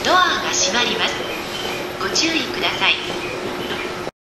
ドアが閉まります。ご注意ください。